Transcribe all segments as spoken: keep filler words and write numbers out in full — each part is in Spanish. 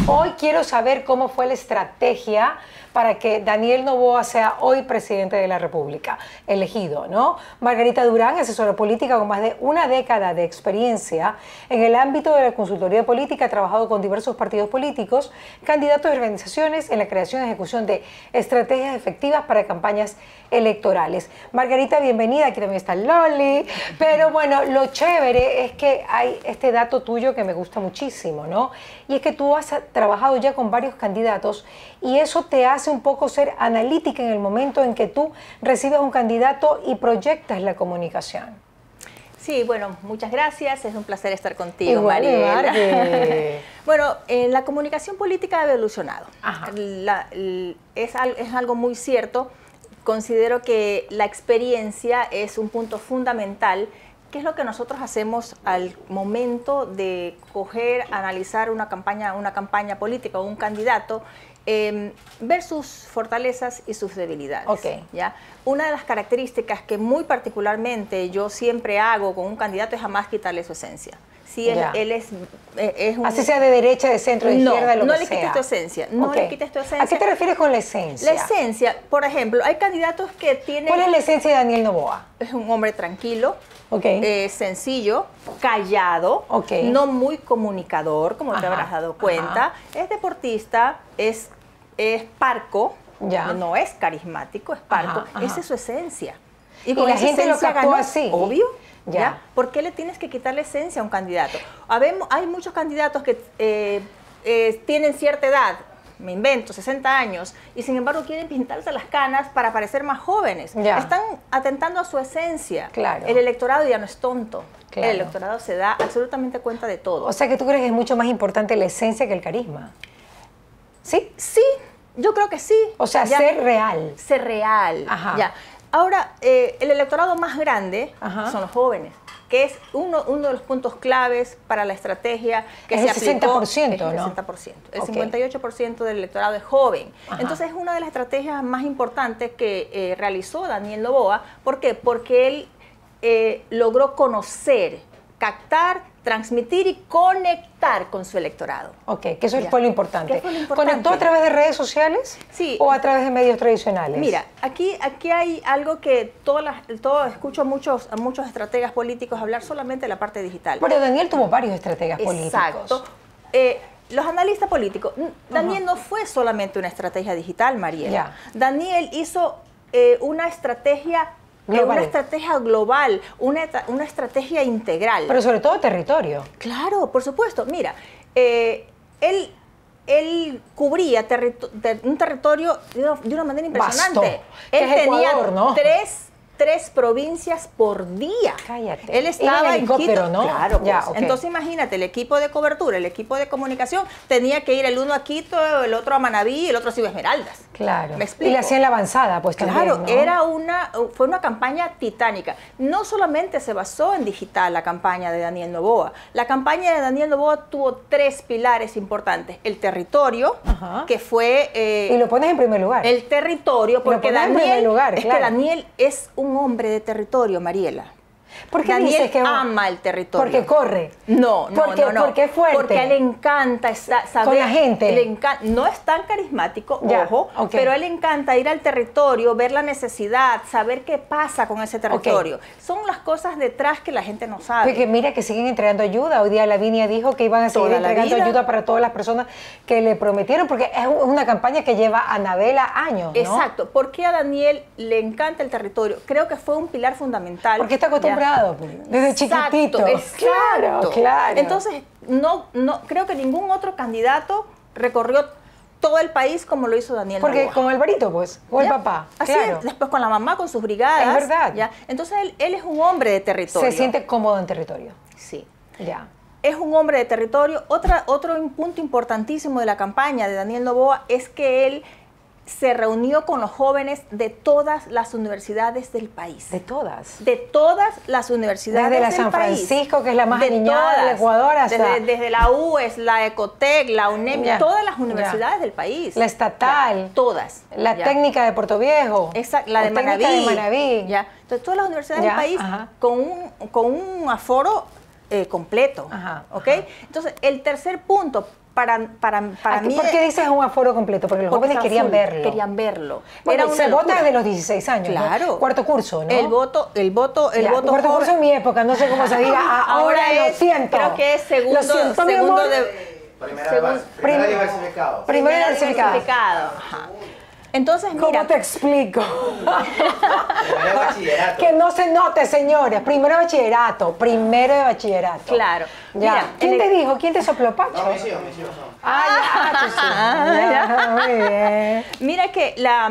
Hoy quiero saber cómo fue la estrategia para que Daniel Noboa sea hoy presidente de la República, elegido, ¿no? Margarita Durán, asesora política con más de una década de experiencia en el ámbito de la consultoría política, ha trabajado con diversos partidos políticos, candidatos y organizaciones en la creación y ejecución de estrategias efectivas para campañas electorales. Margarita, bienvenida, aquí también está Loli, pero bueno, lo chévere es que hay este dato tuyo que me gusta muchísimo, ¿no? Y es que tú has trabajado ya con varios candidatos y eso te hace un poco ser analítica en el momento en que tú recibes un candidato y proyectas la comunicación. Sí, bueno, muchas gracias, es un placer estar contigo, Igual, Mariela. Bueno, eh, la comunicación política ha evolucionado. La, el, es, al, es algo muy cierto. Considero que la experiencia es un punto fundamental. ¿Qué es lo que nosotros hacemos al momento de coger, analizar una campaña, una campaña política o un candidato? Eh, ver sus fortalezas y sus debilidades. Okay. ¿Ya? Una de las características que muy particularmente yo siempre hago con un candidato es jamás quitarle su esencia. Si él, él es, es un... Así sea de derecha, de centro, de no, izquierda, lo no que le sea. quites tu esencia. No okay. le quites tu esencia. ¿A qué te refieres con la esencia? La esencia, por ejemplo, hay candidatos que tienen... ¿Cuál es la esencia de Daniel Noboa? Es un hombre tranquilo, okay. eh, sencillo, callado, okay. no muy comunicador, como ajá, te habrás dado cuenta. Ajá. Es deportista, es... es parco, ya. no es carismático, es parco, ajá, ajá. esa es su esencia. Y, con y la gente lo captó así. Obvio, ya. ¿ya? ¿Por qué le tienes que quitar la esencia a un candidato? Habemos, hay muchos candidatos que eh, eh, tienen cierta edad, me invento, sesenta años, y sin embargo quieren pintarse las canas para parecer más jóvenes. Ya. Están atentando a su esencia. Claro. El electorado ya no es tonto. Claro. El electorado se da absolutamente cuenta de todo. O sea que tú crees que es mucho más importante la esencia que el carisma. ¿Sí? Sí, yo creo que sí. O sea, ya, ser real. Ser real. Ajá. Ya. Ahora, eh, el electorado más grande Ajá. son los jóvenes, que es uno, uno de los puntos claves para la estrategia que es se el aplicó. sesenta por ciento, es el ¿no? sesenta por ciento. El okay. cincuenta y ocho por ciento del electorado es joven. Ajá. Entonces, es una de las estrategias más importantes que eh, realizó Daniel Noboa. ¿Por qué? Porque él eh, logró conocer, captar, transmitir y conectar con su electorado. Ok, que eso fue lo importante. ¿Qué fue lo importante? ¿Conectó a través de redes sociales? Sí. ¿O a través de medios tradicionales? Mira, aquí, aquí hay algo que todas las, todo, escucho a muchos, a muchos estrategas políticos hablar solamente de la parte digital. Pero Daniel tuvo varios estrategas políticos. Exacto. Eh, los analistas políticos, Daniel uh-huh. no fue solamente una estrategia digital, Mariela. Ya. Daniel hizo eh, una estrategia global. Una estrategia global, una, una estrategia integral. Pero sobre todo territorio. Claro, por supuesto. Mira, eh, él, él cubría terri ter un territorio de una, de una manera impresionante. Vasto. Él tenía Ecuador, ¿no? tres... tres provincias por día. Cállate. Él estaba en Quito, ¿no? Claro, ya, pues. okay. Entonces imagínate, el equipo de cobertura, el equipo de comunicación, tenía que ir el uno a Quito, el otro a Manabí y el otro a Ciudad Esmeraldas. Claro. ¿Me explico? Y le hacían la avanzada, pues también, Claro, ¿no? era una, fue una campaña titánica. No solamente se basó en digital la campaña de Daniel Noboa. La campaña de Daniel Noboa tuvo tres pilares importantes. El territorio, Ajá. que fue... Eh, y lo pones en primer lugar. El territorio, porque Daniel, en primer lugar, es claro. que Daniel es un hombre de territorio, Mariela. ¿Por qué Daniel dices que ama el territorio? Porque corre. No, no, porque, no, no. Porque es fuerte. Porque a él le encanta saber. Con la gente. Le encanta, no es tan carismático, ya, ojo, okay. pero a él le encanta ir al territorio, ver la necesidad, saber qué pasa con ese territorio. Okay. Son las cosas detrás que la gente no sabe. Porque mira que siguen entregando ayuda. Hoy día Lavinia dijo que iban a seguir Toda entregando ayuda para todas las personas que le prometieron, porque es una campaña que lleva a Anabela años, ¿no? Exacto. ¿Por qué a Daniel le encanta el territorio? Creo que fue un pilar fundamental. Porque está acostumbrado. Desde chiquitito. Exacto, claro, claro. Entonces, no, no, creo que ningún otro candidato recorrió todo el país como lo hizo Daniel Porque Noboa. con Alvarito, pues, o el ¿Ya? papá. Así claro. es. Después con la mamá, con sus brigadas. Es verdad. ¿Ya? Entonces, él, él es un hombre de territorio. Se siente cómodo en territorio. Sí. Ya. Es un hombre de territorio. Otra, otro punto importantísimo de la campaña de Daniel Noboa es que él se reunió con los jóvenes de todas las universidades del país. ¿De todas? De todas las universidades desde la del San país. Francisco, que es la más de aniñada todas, del Ecuador, hasta... Desde, desde la U E S, la Ecotec, la UNEM, ya. todas las universidades ya. del país. La estatal. Ya, todas. La ya. técnica de Puerto Viejo. Exacto, la de Manabí. de Manabí. Ya. Entonces, todas las universidades ya. del país con un, con un aforo eh, completo. Ajá. ¿Ok? Ajá. Entonces, el tercer punto para, para, para mí... ¿Por qué dices un aforo completo? Porque los porque jóvenes querían full, verlo. Querían verlo. Bueno, Era se una vota locura. desde los dieciséis años, Claro. ¿no? Cuarto curso, ¿no? El voto, el voto, el Ya, voto cuarto joven. curso en mi época, no sé cómo se diga. Ah, ahora, Ahora lo es, siento. creo que es segundo, Lo siento, mi segundo amor. de... Primera, Segun- base, primera prim- diversificado. Primero primero diversificado. diversificado. Ajá. Entonces, ¿Cómo mira, te explico? Primero bachillerato. Que no se note, señores. Primero de bachillerato. Primero de bachillerato. claro. Ya. Mira, ¿Quién en te el- dijo? ¿Quién te sopló, Pacho? No, mis hijos, mis hijos son. Ah, ya, tú sí. Ya, muy bien. Mira que la,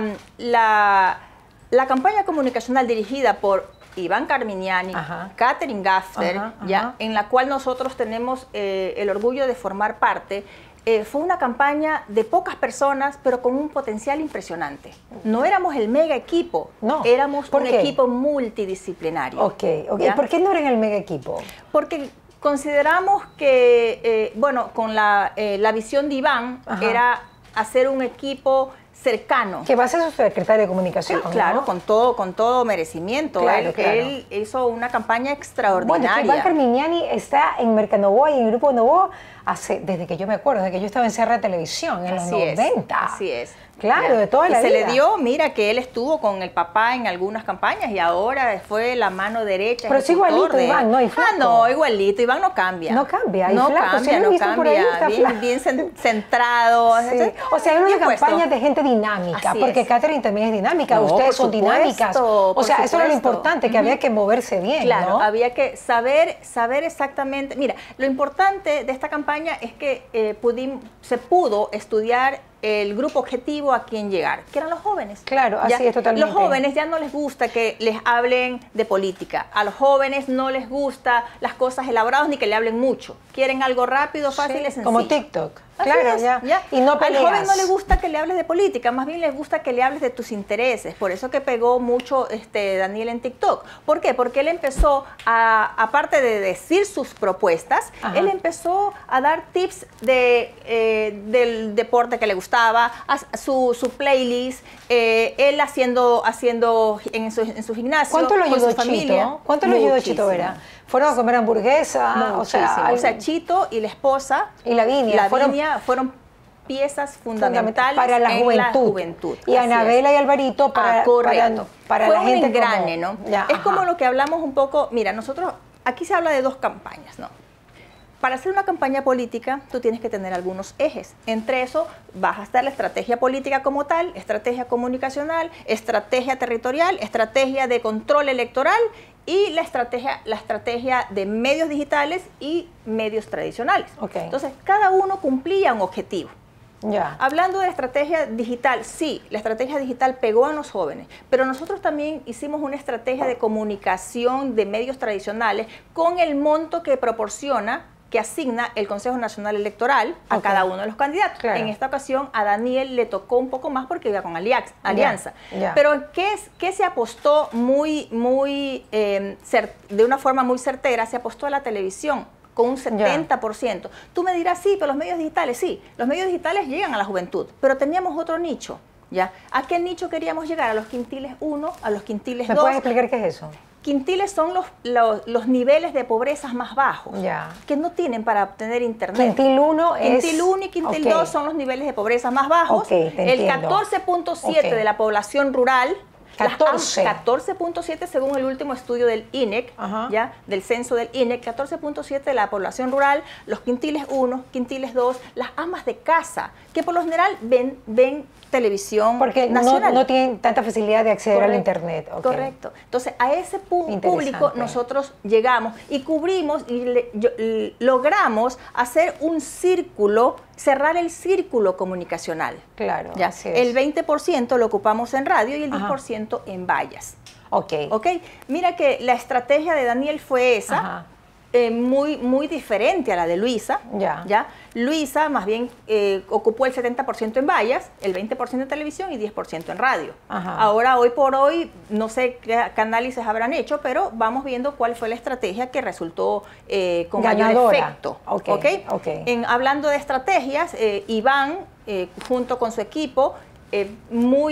la, la campaña comunicacional dirigida por Iván Carminiani, Ajá. Catherine Gafter, Ajá, ajá. ya, en la cual nosotros tenemos eh, el orgullo de formar parte, eh, fue una campaña de pocas personas, pero con un potencial impresionante. No éramos el mega equipo, No. éramos ¿Por un qué? equipo multidisciplinario. Ok, ok. ¿Ya? ¿Por qué no eran el mega equipo? Porque consideramos que, eh, bueno, con la, eh, la visión de Iván Ajá. era hacer un equipo cercano. Que va a ser su secretario de comunicación, ¿no? Claro, con todo, con todo merecimiento. Claro, él, claro. él hizo una campaña Bueno, es extraordinaria. que Iván Carminiani está en Mercanovoa y en el Grupo Novoa hace, desde que yo me acuerdo, desde que yo estaba en Sierra Televisión, en Así los es, noventa. así es. Claro, Ya. de toda y la se vida. le dio, mira, que él estuvo con el papá en algunas campañas y ahora fue la mano derecha. Pero es ejecutor igualito, de- Iván, ¿no? Y flaco. Ah, no, igualito. Iván no cambia. No cambia, y no flaco, si cambia, lo he no visto por ahí, cambia. está bien, flaco. bien cen- centrado. Sí. ¿sí? O sea, era Bien una puesto. campaña de gente dinámica, Así porque es. Catherine también es dinámica, No, ustedes por son supuesto, dinámicas. O por sea, eso era lo supuesto. importante, que había que moverse bien, Claro, ¿no? había que saber, saber exactamente. Mira, lo importante de esta campaña es que eh, pudimos, se pudo estudiar el grupo objetivo a quien llegar, que eran los jóvenes. Claro, así es, totalmente. Los jóvenes ya no les gusta que les hablen de política. A los jóvenes no les gusta las cosas elaboradas ni que le hablen mucho. Quieren algo rápido, fácil Sí, y sencillo. como TikTok. Así Claro, es, ya. ya. Y no Al peleas. joven no le gusta que le hables de política, más bien le gusta que le hables de tus intereses. Por eso que pegó mucho este Daniel en TikTok. ¿Por qué? Porque él empezó, a, aparte de decir sus propuestas, Ajá. él empezó a dar tips de, eh, del deporte que le gustaba, a, su, su playlist, eh, él haciendo, haciendo en, su, en su gimnasio. ¿Cuánto lo con ayudó su familia. Chito? ¿Cuánto lo ayudó Chito Muchísimo. Vera? Fueron a comer hamburguesa, o sea, Muchísimo. algo- O sea, Chito y la esposa, y Lavinia, fueron Lavinia, fueron piezas fundamental fundamentales para la en juventud. la juventud. Y Así Anabela es. y Alvarito para, Ah, correcto. para, para Fue la un gente engrane, como- ¿no? Ya, es como ajá. lo que hablamos un poco, mira, nosotros, aquí se habla de dos campañas, ¿no? Para hacer una campaña política, tú tienes que tener algunos ejes. Entre eso, vas a estar la estrategia política como tal, estrategia comunicacional, estrategia territorial, estrategia de control electoral y la estrategia, la estrategia de medios digitales y medios tradicionales. Ok. Entonces, cada uno cumplía un objetivo. Ya. Hablando de estrategia digital, sí, la estrategia digital pegó a los jóvenes, pero nosotros también hicimos una estrategia de comunicación de medios tradicionales con el monto que proporciona, que asigna el Consejo Nacional Electoral a Ok. cada uno de los candidatos. Claro. En esta ocasión a Daniel le tocó un poco más porque iba con alianza. alianza. ya. Pero ¿qué, es, qué se apostó muy, muy, eh, cer- de una forma muy certera? Se apostó a la televisión con un setenta por ciento. Tú me dirás, sí, pero los medios digitales, sí, los medios digitales llegan a la juventud, pero teníamos otro nicho, ¿ya? ¿A qué nicho queríamos llegar? A los quintiles uno, a los quintiles ¿Me dos. puedes explicar qué es eso? Quintiles son los, los, los niveles de pobreza más bajos, Ya. que no tienen para obtener internet. Quintil uno es... Quintil uno y Quintil Ok. dos son los niveles de pobreza más bajos. Ok, te El entiendo. catorce punto siete Ok. de la población rural. las am- catorce. catorce punto siete según el último estudio del I N E C, Ajá. ya, del censo del I N E C, catorce punto siete de la población rural, los quintiles uno, quintiles dos, las amas de casa, que por lo general ven, ven televisión Porque no, nacional. no tienen tanta facilidad de acceder al Correcto, internet. Ok. Correcto. Entonces, a ese pu- Interesante. público nosotros llegamos y cubrimos y le- yo- l- logramos hacer un círculo, cerrar el círculo comunicacional. Claro, ¿Ya? así es. El veinte por ciento lo ocupamos en radio y el Ajá. diez por ciento en vallas. Ok. ¿Ok? Mira que la estrategia de Daniel fue esa. Ajá. eh, muy, muy diferente a la de Luisa. Ya. ¿ya? Luisa más bien eh, ocupó el setenta por ciento en vallas, el veinte por ciento en televisión y diez por ciento en radio. Ajá. Ahora, hoy por hoy, no sé qué, qué análisis habrán hecho, pero vamos viendo cuál fue la estrategia que resultó eh, con mayor Ganadora. efecto. Ok, ¿ok? ok. En, hablando de estrategias, eh, Iván, eh, junto con su equipo, eh, muy...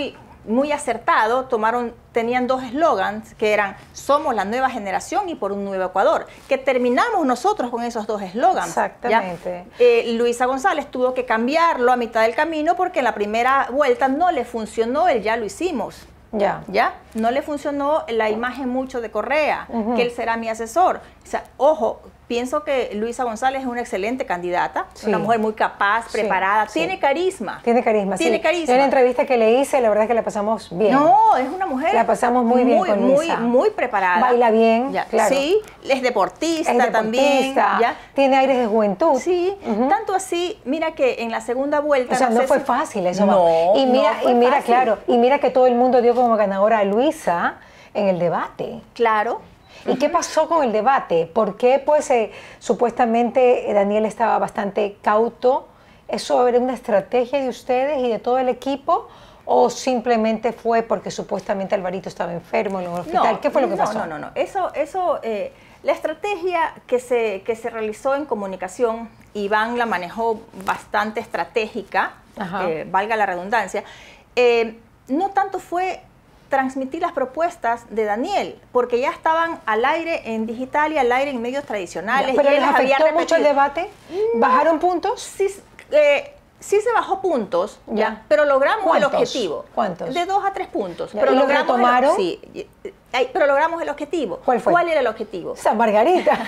muy acertado, tomaron, tenían dos eslogans que eran "Somos la nueva generación" y "Por un nuevo Ecuador", que terminamos nosotros con esos dos eslogans. Exactamente. Eh, Luisa González tuvo que cambiarlo a mitad del camino porque en la primera vuelta no le funcionó el "ya lo hicimos". Ya. ¿Ya? No le funcionó la imagen mucho de Correa, uh-huh. que él será mi asesor. O sea, ojo, pienso que Luisa González es una excelente candidata, sí. una mujer muy capaz, preparada, sí, tiene sí. carisma. Tiene carisma, Tiene sí. carisma. Yo en la entrevista que le hice, la verdad es que la pasamos bien. No, es una mujer. La pasamos muy bien muy, con Muy, Luisa. muy preparada. Baila bien, ya. claro. Sí, es deportista, es deportista también. ¿Ya? Tiene aires de juventud. Sí, uh-huh. tanto así, mira que en la segunda vuelta... O sea, no, no fue si... fácil eso. No, y mira, no y mira fácil. claro, y mira que todo el mundo dio como ganadora a Luisa en el debate. Claro. ¿Y uh-huh. qué pasó con el debate? ¿Por qué, pues, eh, supuestamente Daniel estaba bastante cauto? ¿Eso era una estrategia de ustedes y de todo el equipo? ¿O simplemente fue porque supuestamente Alvarito estaba enfermo en el hospital? No, ¿Qué fue lo que no, pasó? No, no, no. Eso, eso eh, la estrategia que se, que se realizó en comunicación, Iván la manejó bastante estratégica, eh, valga la redundancia, eh, no tanto fue transmitir las propuestas de Daniel, porque ya estaban al aire en digital y al aire en medios tradicionales. Ya, ¿pero y les afectó mucho el debate? No, ¿Bajaron puntos? Sí, eh, sí se bajó puntos, ya, ya pero logramos ¿Cuántos? el objetivo. ¿Cuántos? De dos a tres puntos. Ya, pero ¿y logramos lo retomaron? El, sí, pero logramos el objetivo. ¿Cuál fue? ¿Cuál era el objetivo? San Margarita.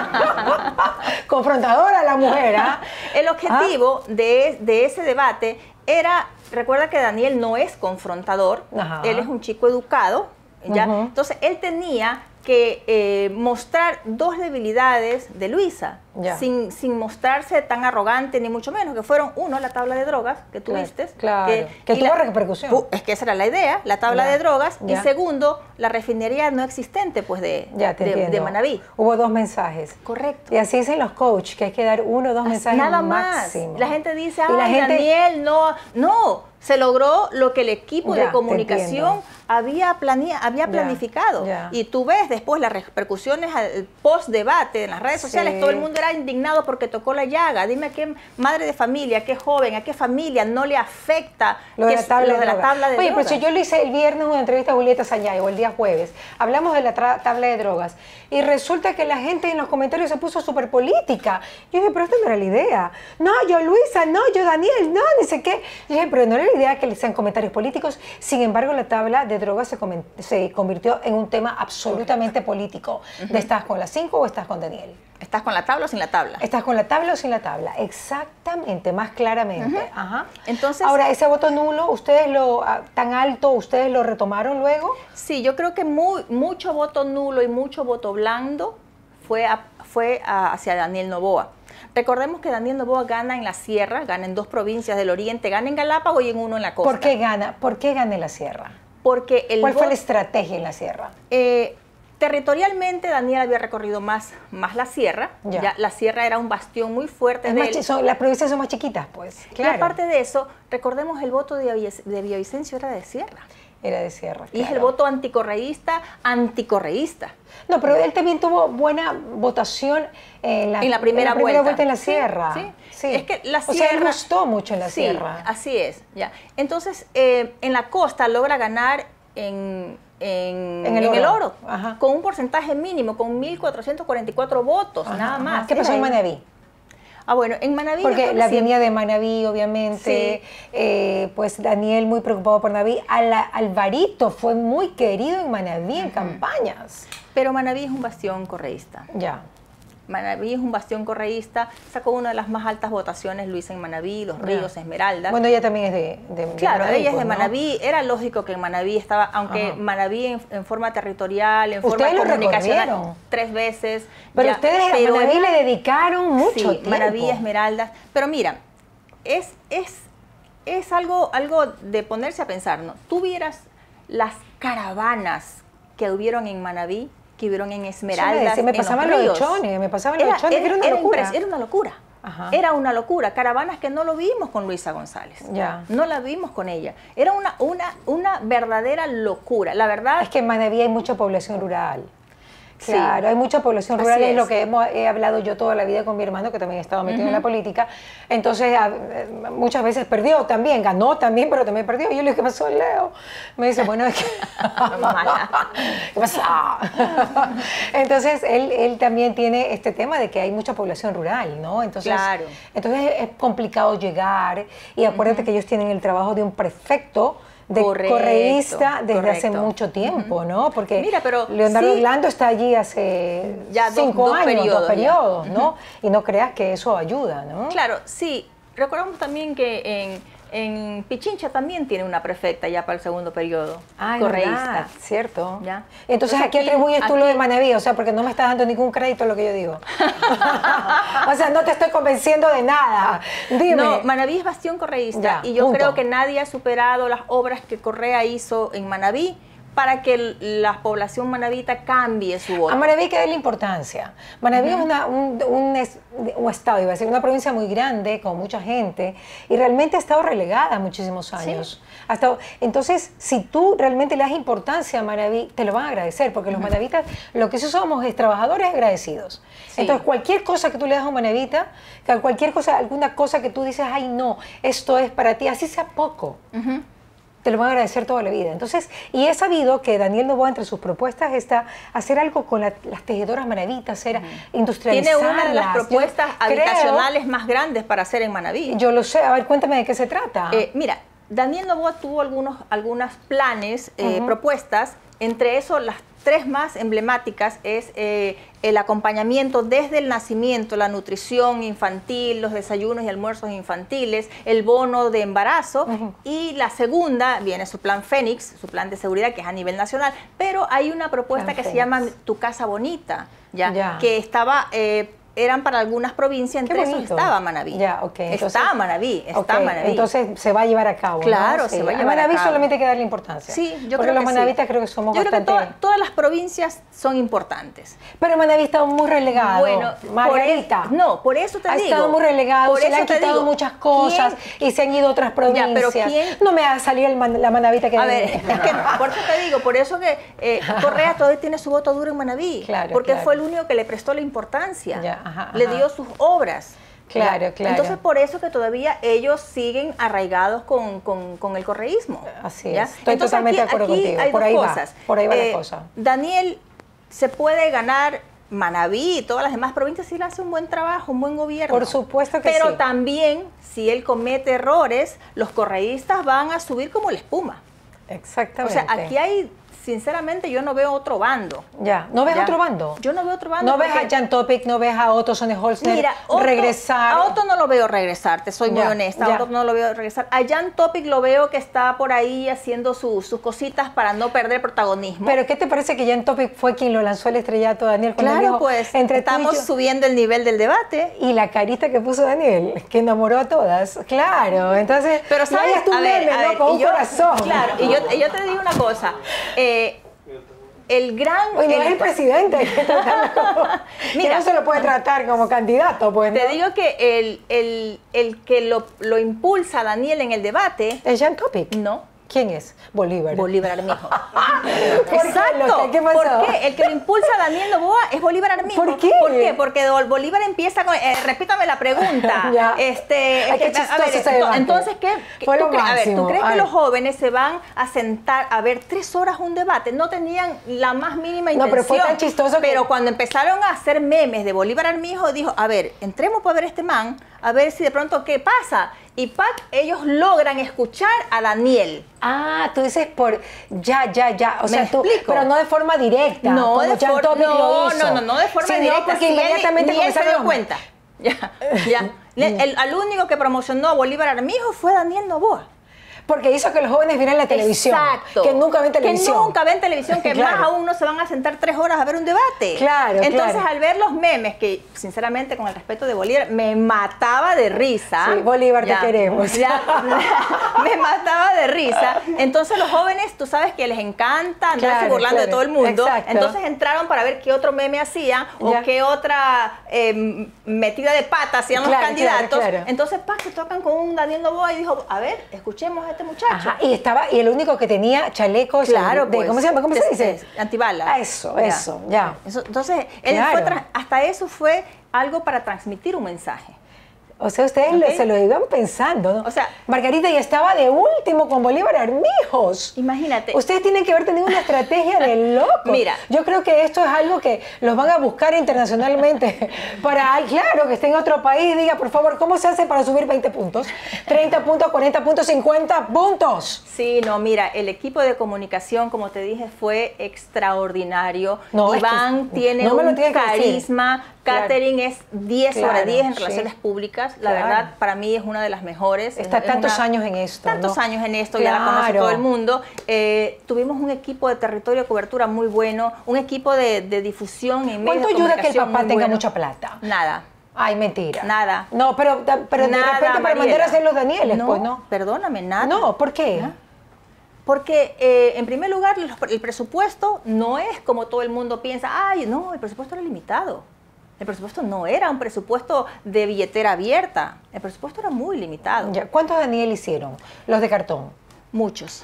Confrontadora la mujer, ¿ah? El objetivo ¿Ah? de, de ese debate era, recuerda que Daniel no es confrontador, Ajá. él es un chico educado, ¿ya? Uh-huh. Entonces él tenía que eh, mostrar dos debilidades de Luisa, ya. sin, sin mostrarse tan arrogante ni mucho menos, que fueron, uno, la tabla de drogas que tuviste. Claro, que, que tuvo la, repercusión. Es que esa era la idea, la tabla ya. de drogas, ya. y segundo, la refinería no existente pues de, ya, te de, de Manabí. Hubo dos mensajes. Correcto. Y así dicen los coaches, que hay que dar uno o dos mensajes Nada máximo. más. La gente dice, ay, la gente... Daniel, no, no. Se logró lo que el equipo ya, de comunicación había, planea, había ya, planificado. Ya. Y tú ves después las repercusiones al post-debate en las redes sociales, sí. todo el mundo era indignado porque tocó la llaga. Dime a qué madre de familia, a qué joven, a qué familia no le afecta lo de la tabla, lo de, de la tabla de Oye, drogas. Oye, pero si yo le hice el viernes una entrevista a Julieta Sayay o el día jueves, hablamos de la tabla de drogas y resulta que la gente en los comentarios se puso súper política. Yo dije, pero esta no era la idea. No, yo Luisa, no, yo Daniel, no, ni sé qué. Yo dije, pero no era la idea que sean comentarios políticos. Sin embargo, la tabla de drogas se, se convirtió en un tema absolutamente Correcto. político. Uh-huh. ¿De estás con las cinco o estás con Daniel? ¿Estás con la tabla o sin la tabla? ¿Estás con la tabla o sin la tabla? Exactamente, más claramente. Uh-huh. Ajá. Entonces, ahora, ese voto nulo, ¿ustedes lo, tan alto, ustedes lo retomaron luego? Sí, yo creo que muy, mucho voto nulo y mucho voto blando fue, a, fue a, hacia Daniel Noboa. Recordemos que Daniel Noboa gana en la sierra, gana en dos provincias del oriente, gana en Galápagos y en uno en la costa. ¿Por qué gana? ¿Por qué gana en la sierra? Porque el ¿Cuál voto, fue la estrategia en la sierra? Eh, territorialmente Daniel había recorrido más, más la sierra. Ya. Ya, la sierra era un bastión muy fuerte es de más, él. Son, las provincias son más chiquitas, pues. Claro. Y aparte de eso, recordemos el voto de, de Villavicencio era de sierra. Era de sierra. Y claro. es el voto anticorreísta, anticorreísta. No, pero él también tuvo buena votación en la, en la primera, en la primera vuelta. vuelta en la sierra. Sí, sí. sí. Es que la sierra, o sea, él gustó mucho en la sí, sierra. Así es. Ya. Entonces, eh, en la costa logra ganar en, en, en el en oro, el oro Ajá. con un porcentaje mínimo, con mil cuatrocientos cuarenta y cuatro votos, Ajá. nada más. ¿Qué pasó en Manabí? Ah, bueno, en Manabí... Porque la venía sí. de Manabí, obviamente, sí. eh, pues Daniel muy preocupado por Manabí. Al, Alvarito fue muy querido en Manabí, en uh-huh. campañas. Pero Manabí es un bastión correísta. Ya. Manabí es un bastión correísta, sacó una de las más altas votaciones Luisa en Manabí, Los Ríos, yeah. Esmeraldas. Bueno, ella también es de, de, de Claro, Manabí, ella es de ¿no? Manabí, era lógico que en Manabí estaba, aunque Ajá. Manabí en, en forma territorial, en ustedes forma comunicacional, recorrieron. tres veces. Pero ya, ustedes pero a Manabí era, le dedicaron mucho sí, tiempo. Manabí, Esmeraldas, pero mira, es, es, es algo, algo de ponerse a pensar, ¿no? Tú vieras las caravanas que hubieron en Manabí, que hubieron en Esmeraldas, sí, me pasaban los lechones, me pasaban los lechones, era, era una era locura. Era una locura. Ajá. Era una locura. Caravanas que no lo vimos con Luisa González. Ya. No la vimos con ella. Era una, una, una verdadera locura. La verdad... Es que en Manabí hay mucha población rural. Claro, sí. hay mucha población rural, es. es lo que hemos, he hablado yo toda la vida con mi hermano, que también estaba metido uh-huh. en la política. Entonces, a, muchas veces perdió también, ganó también, pero también perdió. Y yo le digo, ¿qué pasó, Leo? Me dice, bueno, es que... ¿Qué pasó? Entonces, él, él también tiene este tema de que hay mucha población rural, ¿no? Entonces, claro. entonces es complicado llegar. Y acuérdate uh-huh. que ellos tienen el trabajo de un prefecto, de correcto, correísta desde correcto. hace mucho tiempo, uh-huh. ¿no? Porque Mira, pero Leonardo sí, Orlando está allí hace ya cinco dos, dos años, periodos, dos periodos, ¿no? Uh-huh. Y no creas que eso ayuda, ¿no? Claro, sí. Recordamos también que en, en Pichincha también tiene una prefecta ya para el segundo periodo, ah, correísta. Verdad, cierto. ¿Ya? Entonces, Entonces aquí, aquí atribuyes tú aquí, lo de Manaví, o sea, porque no me estás dando ningún crédito a lo que yo digo. O sea, no te estoy convenciendo de nada. Dime. No, Manaví es bastión correísta ya, y yo punto. creo que nadie ha superado las obras que Correa hizo en Manaví para que la población manavita cambie su voto. A Manaví hay que darle importancia. Manaví uh-huh. es una, un, un, un estado, iba a decir, una provincia muy grande, con mucha gente, y realmente ha estado relegada muchísimos años. Sí. Ha estado, entonces, si tú realmente le das importancia a Manaví, te lo van a agradecer, porque uh-huh. los manavitas, lo que sí somos es trabajadores agradecidos. Sí. Entonces, cualquier cosa que tú le das a un manavita, cualquier cosa, alguna cosa que tú dices, ay no, esto es para ti, así sea poco. Uh-huh. te lo van a agradecer toda la vida. Entonces, y he sabido que Daniel Noboa, entre sus propuestas, está hacer algo con la, las tejedoras manavitas, hacer uh-huh. industrializarlas. Tiene una de las propuestas Yo habitacionales creo, más grandes para hacer en Manaví. Yo lo sé. A ver, cuéntame de qué se trata. Eh, mira, Daniel Noboa tuvo algunos algunas planes, eh, uh-huh. propuestas. Entre eso, las tres más emblemáticas es eh, el acompañamiento desde el nacimiento, la nutrición infantil, los desayunos y almuerzos infantiles, el bono de embarazo, uh-huh. y la segunda viene su plan Fénix, su plan de seguridad, que es a nivel nacional, pero hay una propuesta plan que Fénix. se llama Tu Casa Bonita, ya, ya. que estaba... Eh, eran para algunas provincias, entre esos estaba Manaví. Ya, okay. Entonces, está Manaví, está okay. Manaví. Entonces se va a llevar a cabo, Claro, ¿no? se sí. va a llevar a Manaví a cabo. solamente hay que darle importancia. Sí, yo Porque creo los que manavitas sí. creo que somos yo bastante... Yo creo que to todas las provincias son importantes. Pero Manaví está muy relegado. Bueno, Margarita. Por el, no, por eso te ha digo. Ha estado muy relegado, se le han quitado digo, muchas cosas ¿quién? y se han ido a otras provincias. Ya, pero ¿quién? No me ha salido el man, la manavita que... A ver, es que por eso te digo, por eso que eh, Correa todavía tiene su voto duro en Manaví. Claro, porque claro. fue el único que le prestó la importancia. Ya, ajá, ajá. Le dio sus obras. Claro, ¿ya? claro. Entonces, por eso que todavía ellos siguen arraigados con, con, con el correísmo. Así ¿ya? es. Estoy Entonces, totalmente aquí, de acuerdo aquí contigo. Hay por, dos ahí cosas. Va, por ahí va eh, la cosa. Daniel se puede ganar Manaví y todas las demás provincias si él hace un buen trabajo, un buen gobierno. Por supuesto que Pero sí. también, si él comete errores, los correístas van a subir como la espuma. Exactamente. O sea, aquí hay... Sinceramente, yo no veo otro bando. Ya, ¿no ves ¿Ya? otro bando? Yo no veo otro bando. ¿No ves a Jan Topic, no ves a Otto Sonnenholzer Mira, Otto, regresar? A Otto no lo veo regresar, te soy ya, muy honesta. A Otto no lo veo regresar. A Jan Topic lo veo que está por ahí haciendo su, sus cositas para no perder protagonismo. ¿Pero qué te parece que Jan Topic fue quien lo lanzó el estrellato a Daniel? Claro, dijo, pues, entre estamos yo, subiendo el nivel del debate. Y la carita que puso Daniel, que enamoró a todas. Claro, entonces... Pero sabes, tú a ver, meme, a ¿no? ver, Con un yo, corazón. Claro, y yo, y yo te digo una cosa. Eh, El gran... Oye, no el, es el presidente, hay que tratarlo como, mira, que no se lo puede tratar como candidato, pues, ¿no? Te digo que el, el, el que lo, lo impulsa a Daniel en el debate... ¿Es Jan Topic? No. ¿Quién es? Bolívar. Bolívar Armijo. ¿Por Exacto. Qué? ¿Qué pasó? ¿Por qué? El que lo impulsa a Daniel Noboa es Bolívar Armijo. ¿Por qué? ¿Por qué? Porque Bolívar empieza con... Eh, repítame la pregunta. Ya. Este, Ay, qué este, chistoso a ver, ese debate. Entonces, ¿qué? Fue ¿Tú lo crees, a ver, ¿tú crees Ay. que los jóvenes se van a sentar a ver tres horas un debate? No tenían la más mínima intención. No, pero fue tan chistoso que... Pero cuando empezaron a hacer memes de Bolívar Armijo, dijo, a ver, entremos para ver este man, a ver si de pronto qué pasa. Y Pac, ellos logran escuchar a Daniel. Ah, tú dices por ya, ya, ya. O sea, ¿Me tú, explico? pero no de forma directa. No, como de Jan for Topic no, lo hizo. no, no, no de forma sino directa. porque si inmediatamente él, ni él se dio comenzaron- cuenta. Ya, ya. Le- el, al único que promocionó a Bolívar Armijo fue Daniel Noboa. Porque hizo que los jóvenes vieran la televisión. Exacto. Que nunca ven televisión. Que nunca ven televisión, que Claro. más aún no se van a sentar tres horas a ver un debate. Claro, Entonces, claro. al ver los memes, que sinceramente, con el respeto de Bolívar, me mataba de risa. Sí, Bolívar, ya, te queremos. Ya, me mataba de risa. Entonces, los jóvenes, tú sabes que les encanta andarse Claro, burlando claro. de todo el mundo. Exacto. Entonces, entraron para ver qué otro meme hacían o Ya. qué otra eh, metida de pata hacían Claro, los candidatos. claro, claro. Entonces, pa, se tocan con un Daniel Noboa y dijo, a ver, escuchemos a este este muchacho. Ajá, y estaba, y el único que tenía chalecos, claro, de, pues, ¿cómo se llama? ¿Cómo se dice? Antibala. Ah, eso, ya. eso, ya. Eso, entonces, él claro. fue hasta eso fue algo para transmitir un mensaje. O sea, ustedes okay. se lo iban pensando, ¿no? O sea, Margarita ya estaba de último con Bolívar Armijos. Imagínate. Ustedes tienen que haber tenido una estrategia de loco. Mira. Yo creo que esto es algo que los van a buscar internacionalmente para, claro, que esté en otro país y diga, por favor, ¿cómo se hace para subir veinte puntos? treinta puntos, cuarenta puntos, cincuenta puntos. Sí, no, mira, el equipo de comunicación, como te dije, fue extraordinario. No, Iván es que, tiene no un carisma. Catherine claro. es diez sobre claro, diez en relaciones sí. públicas. La claro. verdad, para mí es una de las mejores. Está es, tantos es una, años en esto. Tantos ¿no? años en esto, claro. ya la conoce todo el mundo. Eh, tuvimos un equipo de territorio de cobertura muy bueno, un equipo de, de difusión en medios de comunicación. ¿Cuánto ayuda que el papá tenga bueno? mucha plata? Nada. Ay, mentira. Nada. No, pero, pero nada, de repente para Mariela. mandar a hacer los Danieles, no, pues, ¿no? Perdóname, nada. No, ¿por qué? ¿Ah? Porque, eh, en primer lugar, el presupuesto no es como todo el mundo piensa. Ay, no, el presupuesto era limitado. El presupuesto no era un presupuesto de billetera abierta. El presupuesto era muy limitado. Ya. ¿Cuántos Daniel hicieron? Los de cartón. Muchos.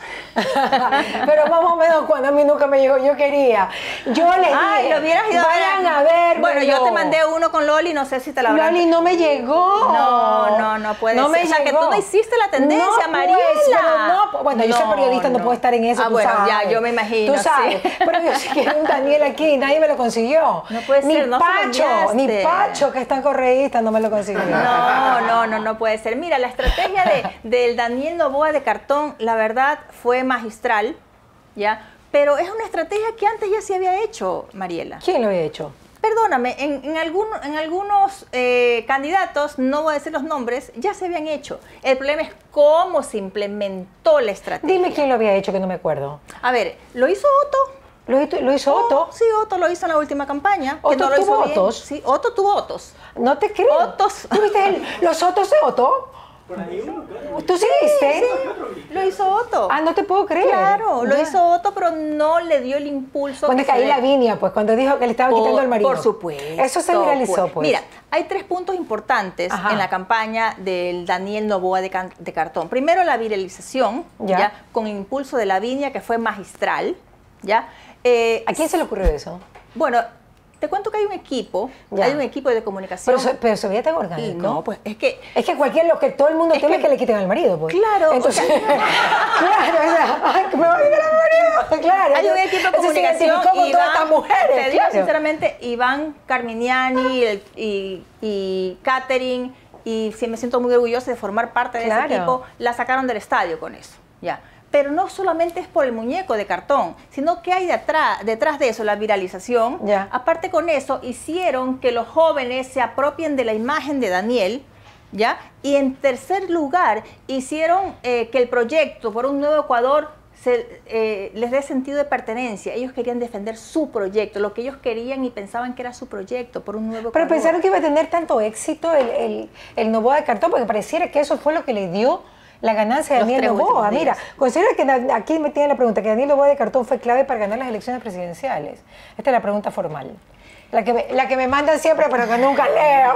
Pero más o menos cuando a mí nunca me llegó, yo quería. Yo les Ay, dije, lo hubieras ido vayan a a ver. Bueno, yo te mandé uno con Loli, no sé si te la habrán... Loli no me llegó. No, no, no puede no ser. Me o sea, llegó. que tú no hiciste la tendencia, no, Mariela. Pues, pero no, bueno, yo no, soy periodista, no. no puedo estar en eso, Ah, tú bueno, sabes. ya, yo me imagino, Tú sabes. sí. Pero yo sí quiero un Daniel aquí, nadie me lo consiguió. No puede ni ser, no Pacho, se ni Pacho, que es tan correísta, no me lo consiguió. No, no, no, no puede ser. Mira, la estrategia de, del Daniel Noboa de cartón, la verdad, fue magistral, ¿ya? Pero es una estrategia que antes ya se había hecho, Mariela. ¿Quién lo había hecho? Perdóname, en, en, algún, en algunos eh, candidatos, no voy a decir los nombres, ya se habían hecho. El problema es cómo se implementó la estrategia. Dime quién lo había hecho, que no me acuerdo. A ver, ¿lo hizo Otto? ¿Lo, lo hizo oh, Otto? Sí, Otto lo hizo en la última campaña. ¿Otto que no lo tuvo hizo Otos? Sí, Otto tuvo Otos. No te creo. Otos. ¿Tú viste el, los Otos de Otto? Por ahí uno, claro. ¿Tú sí viste? Sí, lo hizo Otto. Ah, no te puedo creer. Claro, lo ya. hizo Otto, pero no le dio el impulso. Cuando que caí se la le... viña, pues, cuando dijo que le estaba por, quitando el marido. Por supuesto. Eso se viralizó, pues. pues. Mira, hay tres puntos importantes Ajá. en la campaña del Daniel Noboa de, can, de cartón. Primero, la viralización, ya. ¿ya? Con impulso de la viña, que fue magistral, ¿ya? Eh, ¿A quién se le ocurrió eso? Bueno, te cuento que hay un equipo, ya. hay un equipo de comunicación. Pero, se, pero se veía tan orgánico. Y no, pues es que... Es que cualquier, lo que todo el mundo teme que, es que le quiten al marido, pues. Claro. Entonces, o sea, claro, o sea, ay, que me va a quitar al marido. Claro. Hay un equipo de comunicación con Iván, todas estas mujeres. Te digo claro. sinceramente, Iván Carminiani el, y, y Catherine, y sí, me siento muy orgullosa de formar parte de claro. ese equipo, la sacaron del estadio con eso, ya. Pero no solamente es por el muñeco de cartón, sino que hay detrás, detrás de eso la viralización. Ya. Aparte con eso, hicieron que los jóvenes se apropien de la imagen de Daniel, ¿ya? Y en tercer lugar, hicieron eh, que el proyecto por un nuevo Ecuador se, eh, les dé sentido de pertenencia. Ellos querían defender su proyecto, lo que ellos querían y pensaban que era su proyecto por un nuevo Pero Ecuador. pensaron que iba a tener tanto éxito el, el, el Noboa de cartón, porque pareciera que eso fue lo que le dio la ganancia de Daniel Noboa. Mira, considera que aquí me tiene la pregunta, que Daniel Noboa de cartón fue clave para ganar las elecciones presidenciales. Esta es la pregunta formal. La que, me, la que me mandan siempre, pero que nunca leo.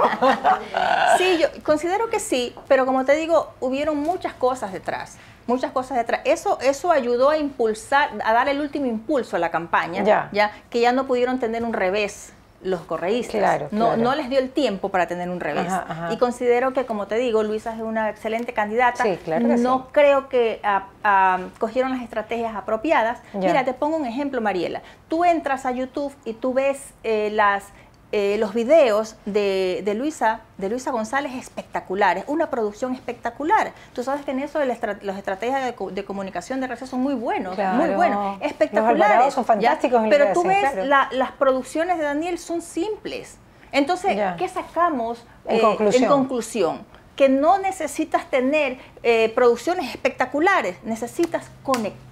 Sí, yo considero que sí, pero como te digo, hubieron muchas cosas detrás. Muchas cosas detrás. Eso, eso ayudó a impulsar, a dar el último impulso a la campaña, ya, ya que ya no pudieron tener un revés los correístas. Claro, no, claro. no les dio el tiempo para tener un revés. Ajá, ajá. Y considero que, como te digo, Luisa es una excelente candidata. Sí, claro que no sí. creo que a, a, cogieron las estrategias apropiadas. Ya. Mira, te pongo un ejemplo, Mariela. Tú entras a YouTube y tú ves eh, las... Eh, los videos de, de, Luisa, de Luisa González espectaculares, una producción espectacular. Tú sabes que en eso estra, las estrategias de, de comunicación de redes son muy buenos, claro. muy buenos, espectaculares. Los son fantásticos. ¿Ya? Pero tú ves, claro. la, las producciones de Daniel son simples. Entonces, ya. ¿qué sacamos en, eh, conclusión. en conclusión? Que no necesitas tener eh, producciones espectaculares, necesitas conectar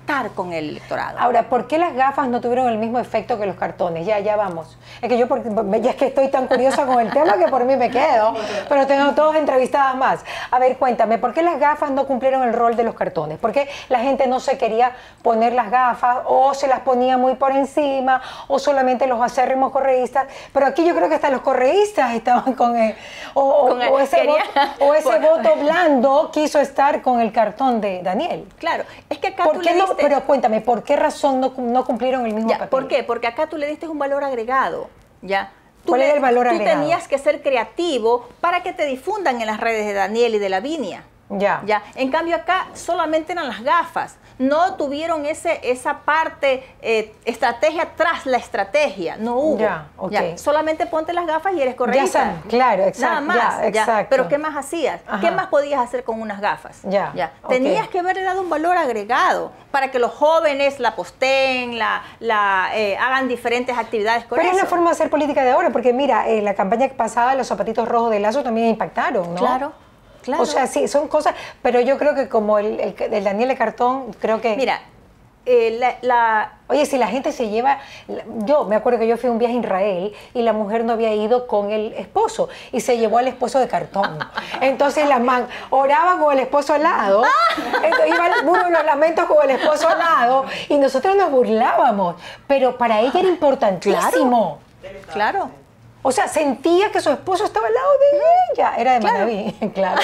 conectar con el electorado. Ahora, ¿por qué las gafas no tuvieron el mismo efecto que los cartones? Ya, ya vamos. Es que yo porque, ya es que estoy tan curiosa con el tema que por mí me quedo, pero tengo todas entrevistadas más. A ver, cuéntame, ¿por qué las gafas no cumplieron el rol de los cartones? ¿Por qué la gente no se quería poner las gafas o se las ponía muy por encima o solamente los acérrimos correístas? Pero aquí yo creo que hasta los correístas estaban con el... O, con el, o ese, quería, voto, o ese por, voto blando quiso estar con el cartón de Daniel. Claro, es que acá ¿Por tú qué le no, diste... pero cuéntame, ¿por qué razón no, no cumplieron el mismo ya, papel? ¿Por qué? Porque acá tú le diste un valor agregado, ¿ya? Tú ¿Cuál le, era el valor tú agregado? Tú tenías que ser creativo para que te difundan en las redes de Daniel y de Lavinia. Ya. Ya. En cambio acá solamente eran las gafas. No tuvieron ese, esa parte, eh, estrategia tras la estrategia. No hubo. Ya, okay. Ya. Solamente ponte las gafas y eres correcta. Ya, claro, exacto. Nada más. Ya, exacto. Ya. Pero ¿qué más hacías? Ajá. ¿Qué más podías hacer con unas gafas? Ya, ya. okay. Tenías que haberle dado un valor agregado para que los jóvenes la posteen, la, la, eh, hagan diferentes actividades con Pero eso. es la forma de hacer política de ahora, porque mira, en la campaña pasada los zapatitos rojos de Lazo también impactaron, ¿no? Claro. Claro. O sea, sí, son cosas, pero yo creo que como el, el, el Daniel de Cartón, creo que... Mira, eh, la, la... Oye, si la gente se lleva... Yo me acuerdo que yo fui a un viaje a Israel y la mujer no había ido con el esposo y se llevó al esposo de cartón. Entonces la man oraba con el esposo al lado, entonces iba al muro de los lamentos con el esposo al lado y nosotros nos burlábamos, pero para ella era importantísimo. Claro. Claro. O sea, sentía que su esposo estaba al lado de ella. Era de claro. Manaví, claro.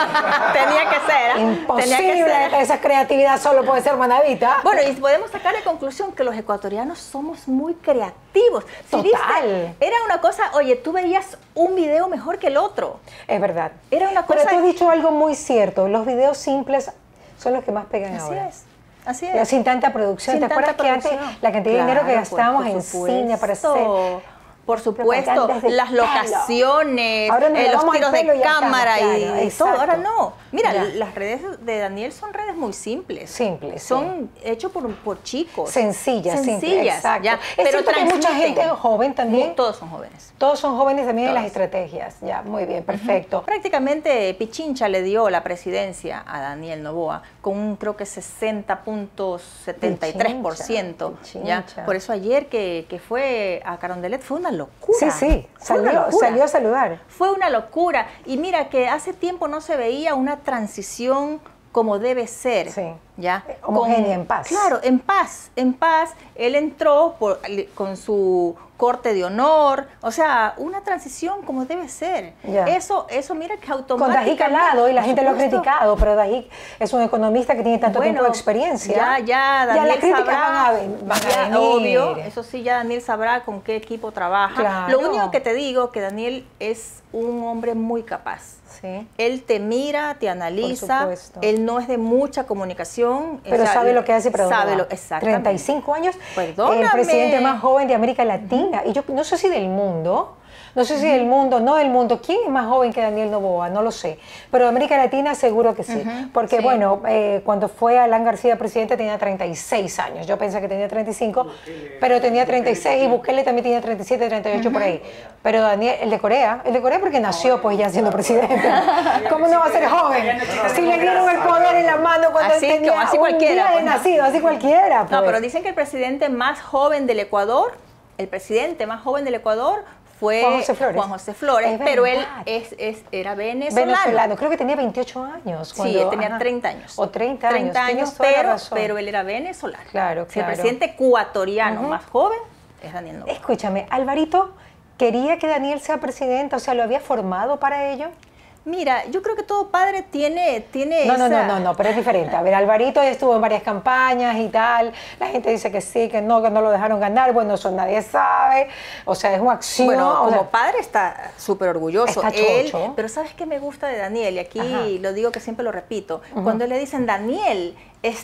Tenía que ser. Imposible, Tenía que ser. Esa creatividad solo puede ser manavita. Bueno, y podemos sacar de conclusión que los ecuatorianos somos muy creativos. Si Total. Viste, era una cosa, oye, tú veías un video mejor que el otro. Es verdad. Era una cosa... Pero tú has dicho algo muy cierto. Los videos simples son los que más pegan Así ahora. es. Así es. Sin tanta producción. Sin ¿Te acuerdas que antes la cantidad claro, de dinero que pues, gastábamos en cine para hacer... Por supuesto, las locaciones, eh, los tiros de cámara y, claro, y todo. Ahora no. Mira, ya. Las redes de Daniel son redes muy simples. Simples. Son sí. hechos por, por chicos. Sencillas. Sencillas. Simples, exacto. Ya. Es pero hay mucha gente joven también. Todos son jóvenes. Todos son jóvenes también en las estrategias. Ya, muy bien, perfecto. Uh-huh. Prácticamente Pichincha le dio la presidencia a Daniel Noboa con un creo que sesenta punto setenta y tres por ciento. Ya. Por eso ayer que, que fue a Carondelet fue una locura. Sí, sí, salió, salió a saludar. Fue una locura. Y mira que hace tiempo no se veía una transición como debe ser. Sí. ¿Ya? Homogénea, en paz. Claro, en paz, en paz. Él entró por, con su corte de honor, o sea, una transición como debe ser. Ya. Eso, eso mira que automáticamente... Con Dajic al lado, y la gente lo ha criticado, pero Dajic es un economista que tiene tanto bueno, tiempo de experiencia. Ya, ya, Daniel ya las críticas sabrá, van a, van a ya, venir. Obvio, eso sí, ya Daniel sabrá con qué equipo trabaja. Claro. Lo único que te digo que Daniel es un hombre muy capaz. Sí. Él te mira, te analiza, él no es de mucha comunicación. Pero o sea, sabe lo que hace, pero sabe lo, exactamente. treinta y cinco años, Perdóname. El presidente más joven de América Latina. Y yo no sé si del mundo, no sé si del mundo, no del mundo. ¿Quién es más joven que Daniel Noboa? No lo sé. Pero de América Latina seguro que sí. Uh-huh, porque, sí. bueno, eh, cuando fue Alan García presidente tenía treinta y seis años. Yo pensé que tenía treinta y cinco, pero tenía treinta y seis y Bukele también tenía treinta y siete, treinta y ocho uh-huh. por ahí. Pero Daniel, el de Corea, el de Corea porque nació pues ya siendo presidente. ¿Cómo no va a ser joven? Si le dieron el poder en la mano cuando así, él tenía así un cualquiera, día de pues, nacido, así cualquiera. Pues. No, pero dicen que el presidente más joven del Ecuador, el presidente más joven del Ecuador fue Juan José Flores, Juan José Flores pero él es, es, era venezolano. venezolano. Creo que tenía veintiocho años. Cuando, sí, tenía ajá. treinta años. O treinta años. treinta años, pero, pero él era venezolano. Claro, claro. Si el presidente ecuatoriano uh-huh. más joven es Daniel Noboa. Escúchame, Alvarito quería que Daniel sea presidente, o sea, ¿lo había formado para ello? Mira, yo creo que todo padre tiene, tiene no, esa... No, no, no, no, pero es diferente. A ver, Alvarito estuvo en varias campañas y tal. La gente dice que sí, que no, que no lo dejaron ganar. Bueno, eso nadie sabe. O sea, es una acción. Bueno, como sea, padre está súper orgulloso. Está él, chocho. Pero ¿sabes qué me gusta de Daniel? Y aquí Ajá. lo digo que siempre lo repito. Uh-huh. Cuando le dicen, Daniel,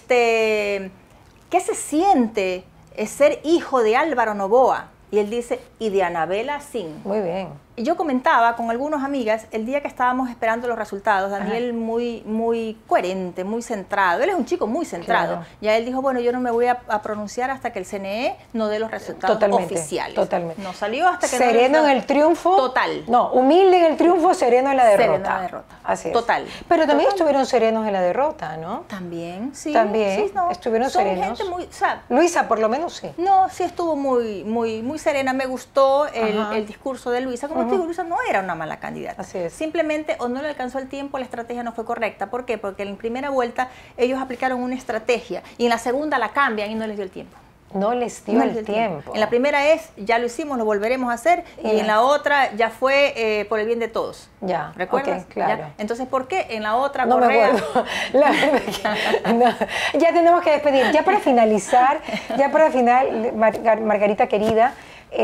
este, ¿qué se siente ser hijo de Álvaro Noboa? Y él dice, y de Anabela Sin. Muy bien. yo comentaba con algunas amigas el día que estábamos esperando los resultados, Daniel muy, muy coherente, muy centrado, él es un chico muy centrado, claro. Ya él dijo, bueno, yo no me voy a, a pronunciar hasta que el C N E no dé los resultados totalmente, oficiales. Totalmente. No salió hasta que sereno no en el triunfo. Total. No, humilde en el triunfo, sereno en la derrota. Sereno en la derrota. Así es. Total. Pero también Total. estuvieron serenos en la derrota, ¿no? También, sí. También sí, no. estuvieron Son serenos. Gente muy, o sea, Luisa, por lo menos sí. No, sí estuvo muy, muy, muy serena. Me gustó el, el discurso de Luisa. Como uh-huh. te digo, Luisa no era una mala candidata. Así es. Simplemente o no le alcanzó el tiempo, la estrategia no fue correcta. ¿Por qué? Porque en primera vuelta ellos aplicaron una estrategia y en la segunda la cambian y no les dio el tiempo. No les dio no el, les dio el tiempo. tiempo. En la primera es, ya lo hicimos, lo volveremos a hacer. Y, y en la otra ya fue eh, por el bien de todos. Ya, ¿recuerdas? Okay, claro. ¿Ya? Entonces, ¿por qué en la otra no Correa? Me acuerdo. La verdad que, no. Ya tenemos que despedir. Ya para finalizar, ya para final, Mar Margarita querida,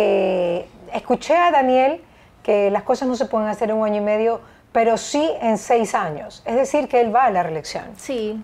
eh, escuché a Daniel que las cosas no se pueden hacer en un año y medio, pero sí en seis años. Es decir, que él va a la reelección. Sí.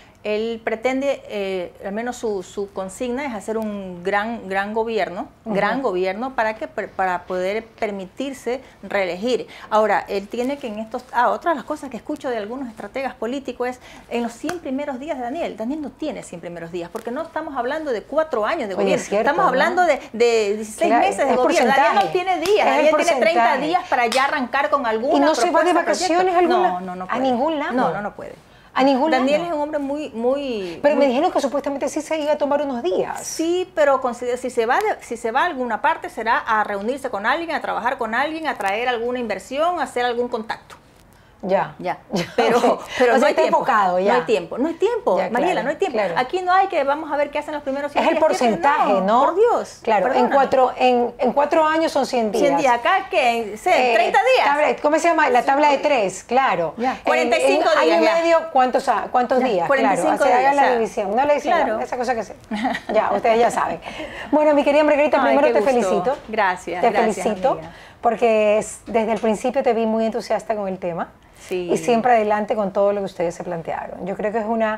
Él pretende, eh, al menos su, su consigna es hacer un gran, gran gobierno, uh-huh. gran gobierno para que para poder permitirse reelegir. Ahora, él tiene que en estos, ah, otra de las cosas que escucho de algunos estrategas políticos es en los cien primeros días de Daniel. Daniel no tiene cien primeros días, porque no estamos hablando de cuatro años de Oye, gobierno, cierto, estamos ¿no? hablando de, de dieciséis claro, meses de gobierno. Daniel no tiene días, Daniel tiene treinta días para ya arrancar con alguna ¿Y no se va de vacaciones alguna? No, no, no a ningún lado. No, no, no puede. A ningún Daniel lado. es un hombre muy... muy pero muy... me dijeron que supuestamente sí se iba a tomar unos días. Sí, pero si se, va de, si se va a alguna parte será a reunirse con alguien, a trabajar con alguien, a traer alguna inversión, a hacer algún contacto. Ya. Ya. Pero, okay. pero o sea, no hay está tiempo. enfocado ya. No hay tiempo. No hay tiempo, ya, Mariela, claro, no hay tiempo. Claro. Aquí no hay que vamos a ver qué hacen los primeros cien días. Es el porcentaje, no, ¿no? Por Dios. Claro, en cuatro, en, en cuatro años son cien días. cien días. Acá, ¿qué? Eh, treinta días. Tabla, ¿cómo se llama? La tabla de tres, claro. Ya. cuarenta y cinco en, en días. año y ya. medio, ¿cuántos, cuántos ya. días? cuarenta y cinco claro, días. Hagan la división. No le dicen claro. esa cosa que sé. Ya, ustedes ya saben. Bueno, mi querida Margarita, Ay, primero te gusto. felicito. Gracias. Te gracias, felicito amiga. porque es, desde el principio te vi muy entusiasta con el tema. Sí. Y siempre adelante con todo lo que ustedes se plantearon. Yo creo que es una,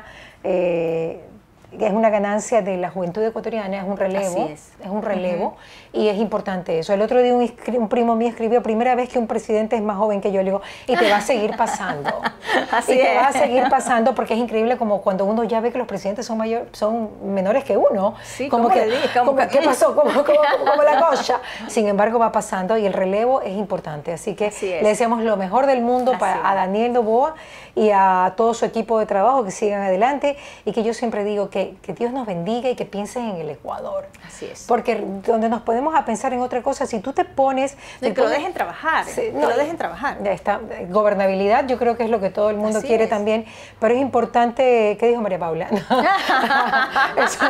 eh, es una ganancia de la juventud ecuatoriana, es un relevo. Así es. Es un relevo uh-huh. y es importante eso. El otro día un, un primo mío escribió, primera vez que un presidente es más joven que yo, le digo, y te va a seguir pasando. Así y te es. va a seguir pasando porque es increíble como cuando uno ya ve que los presidentes son mayor, son menores que uno. Sí, como que, como que, ¿qué pasó? Como, como, como, como la cosa. Sin embargo, va pasando y el relevo es importante. Así que Así le deseamos lo mejor del mundo para, a Daniel Noboa y a todo su equipo de trabajo, que sigan adelante y que yo siempre digo que, que Dios nos bendiga y que piensen en el Ecuador. Así es. Porque donde nos podemos a pensar en otra cosa, si tú te pones... No, que pones, lo dejen trabajar, sí, que no, lo dejen trabajar. Ya está. Gobernabilidad yo creo que es lo que todo el mundo Así quiere es. también, pero es importante, ¿qué dijo María Paula? No, eso,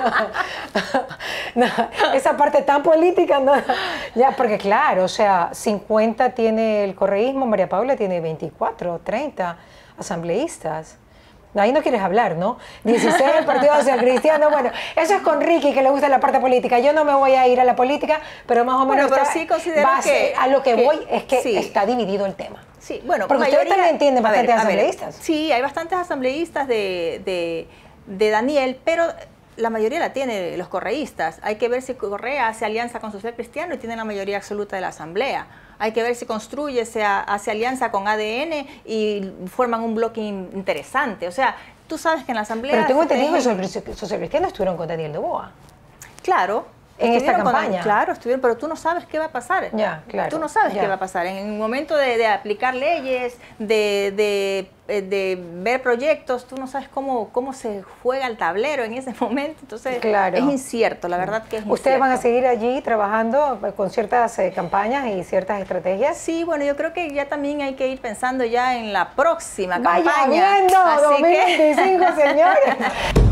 no, esa parte tan política, no, ya, porque claro, o sea, cincuenta tiene el correísmo, María Paula tiene veinticuatro, treinta asambleístas. Ahí no quieres hablar, ¿no? dieciséis el Partido Social Cristiano. Bueno, eso es con Ricky, que le gusta la parte política. Yo no me voy a ir a la política, pero más o menos bueno, pero está, sí considero que, a lo que, que voy es que sí. está dividido el tema. Sí, bueno, porque mayoría, ustedes también tienen bastantes a ver, asambleístas. A ver, sí, hay bastantes asambleístas de, de, de Daniel, pero la mayoría la tiene los correístas. Hay que ver si Correa hace alianza con Social Cristiano y tiene la mayoría absoluta de la asamblea. Hay que ver si construye, se hace alianza con A D N y forman un bloque interesante. O sea, tú sabes que en la asamblea... Pero tengo entendido que los Social Cristianos estuvieron con Daniel Noboa. Claro. En esta campaña. Con, claro, estuvieron, pero tú no sabes qué va a pasar. Ya, claro. Tú no sabes ya. qué va a pasar. En el momento de, de aplicar leyes, de, de, de ver proyectos, tú no sabes cómo, cómo se juega el tablero en ese momento. Entonces, claro. es incierto, la verdad que es incierto. ¿Ustedes van a seguir allí trabajando con ciertas eh, campañas y ciertas estrategias? Sí, bueno, yo creo que ya también hay que ir pensando ya en la próxima Vaya campaña. viendo, Así dos mil veinticinco, que... señores.